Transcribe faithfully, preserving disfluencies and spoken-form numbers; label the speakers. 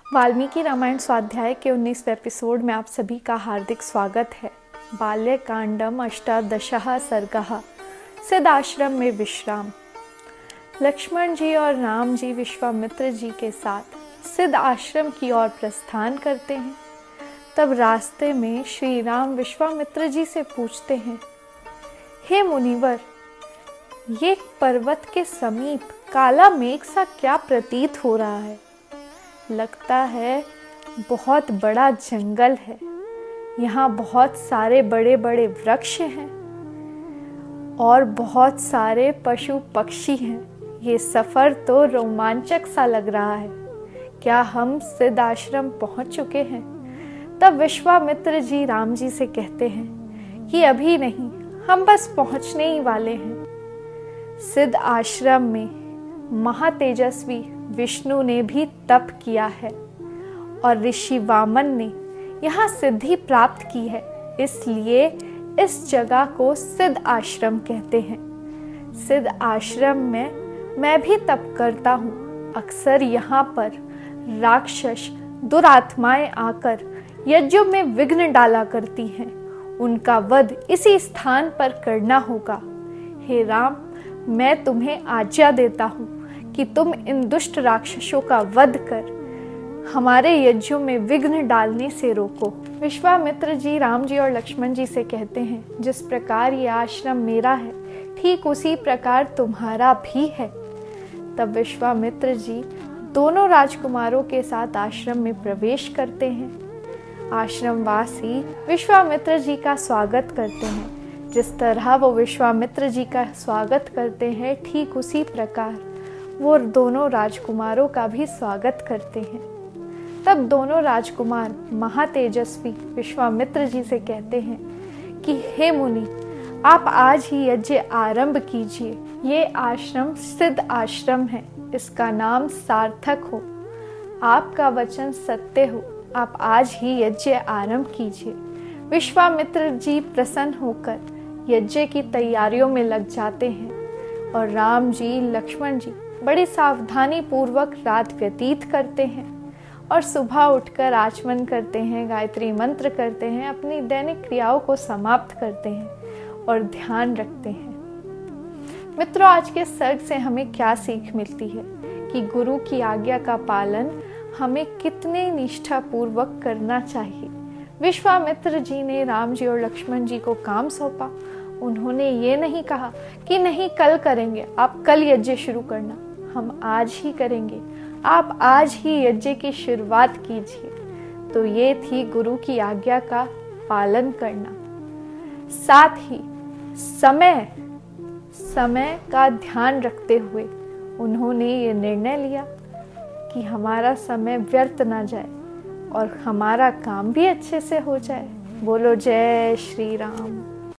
Speaker 1: वाल्मीकि रामायण स्वाध्याय के उन्नीसवें एपिसोड में आप सभी का हार्दिक स्वागत है। बाल्यकांडम अष्टादशः सर्गः। सिद्ध आश्रम में विश्राम। लक्ष्मण जी और राम जी विश्वामित्र जी के साथ सिद्ध आश्रम की ओर प्रस्थान करते हैं। तब रास्ते में श्री राम विश्वामित्र जी से पूछते हैं, हे मुनिवर, ये पर्वत के समीप काला मेघ सा क्या प्रतीत हो रहा है? लगता है बहुत बड़ा जंगल है। यहाँ बहुत सारे बड़े बड़े वृक्ष हैं और बहुत सारे पशु पक्षी हैं। ये सफ़र तो रोमांचक सा लग रहा है। क्या हम सिद्ध आश्रम पहुँच चुके हैं? तब विश्वामित्र जी राम जी से कहते हैं कि अभी नहीं, हम बस पहुँचने ही वाले हैं। सिद्ध आश्रम में महातेजस्वी विष्णु ने भी तप किया है और ऋषि वामन ने यहाँ सिद्धि प्राप्त की है, इसलिए इस जगह को सिद्ध आश्रम कहते हैं। सिद्ध आश्रम में मैं भी तप करता हूँ। अक्सर यहाँ पर राक्षस दुरात्माएं आकर यज्ञों में विघ्न डाला करती हैं। उनका वध इसी स्थान पर करना होगा। हे राम, मैं तुम्हें आज्ञा देता हूँ कि तुम इन दुष्ट राक्षसों का वध कर हमारे यज्ञों में विघ्न डालने से रोको। विश्वामित्र जी राम जी और लक्ष्मण जी से कहते हैं, जिस प्रकार ये आश्रम मेरा है, ठीक उसी प्रकार तुम्हारा भी है। तब विश्वामित्र जी दोनों राजकुमारों के साथ आश्रम में प्रवेश करते हैं। आश्रमवासी विश्वामित्र जी का स्वागत करते हैं। जिस तरह वो विश्वामित्र जी का स्वागत करते हैं, ठीक उसी प्रकार वो दोनों राजकुमारों का भी स्वागत करते हैं। तब दोनों राजकुमार महातेजस्वी विश्वामित्र जी से कहते हैं कि हे मुनि, आप आज ही यज्ञ आरंभ कीजिए। ये आश्रम सिद्ध आश्रम है, इसका नाम सार्थक हो। आपका वचन सत्य हो। आप आज ही यज्ञ आरंभ कीजिए। विश्वामित्र जी प्रसन्न होकर यज्ञ की तैयारियों में लग जाते हैं और राम जी लक्ष्मण जी बड़ी सावधानी पूर्वक रात व्यतीत करते हैं और सुबह उठकर आचमन करते हैं, गायत्री मंत्र करते हैं, अपनी दैनिक क्रियाओं को समाप्त करते हैं और ध्यान रखते हैं। मित्रों, आज के सर्ग से हमें क्या सीख मिलती है कि गुरु की आज्ञा का पालन हमें कितने निष्ठा पूर्वक करना चाहिए। विश्वामित्र जी ने राम जी और लक्ष्मण जी को काम सौंपा। उन्होंने ये नहीं कहा कि नहीं कल करेंगे, आप कल यज्ञ शुरू करना, हम आज ही करेंगे, आप आज ही यज्ञ की शुरुआत कीजिए। तो ये थी गुरु की आज्ञा का पालन करना। साथ ही समय समय का ध्यान रखते हुए उन्होंने ये निर्णय लिया कि हमारा समय व्यर्थ ना जाए और हमारा काम भी अच्छे से हो जाए। बोलो जय श्री राम।